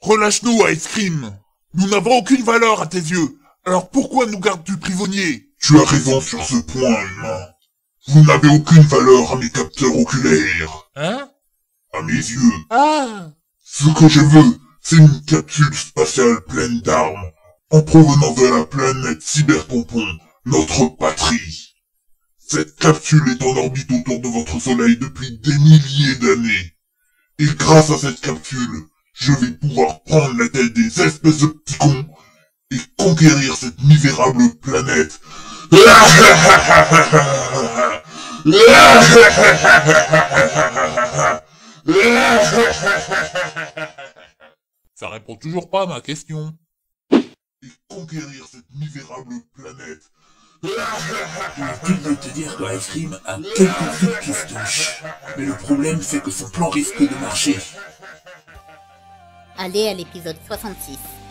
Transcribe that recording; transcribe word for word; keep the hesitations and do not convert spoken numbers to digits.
Relâche-nous, Ice Cream. Nous n'avons aucune valeur à tes yeux. Alors pourquoi nous gardes-tu prisonniers? Tu as raison sur ce point, humain. Vous n'avez aucune valeur à mes capteurs oculaires. Hein? À mes yeux. Ah! Ce que je veux, c'est une capsule spatiale pleine d'armes, en provenant de la planète Cyberpompon, notre patrie. Cette capsule est en orbite autour de votre soleil depuis des milliers d'années. Et grâce à cette capsule, je vais pouvoir prendre la tête des espèces de petits cons et conquérir cette misérable planète. Ça répond toujours pas à ma question. Et conquérir cette misérable planète. Inutile de te dire que Ice Cream a quelques trucs qui se touchent. Mais le problème, c'est que son plan risque de marcher. Allez à l'épisode soixante-six.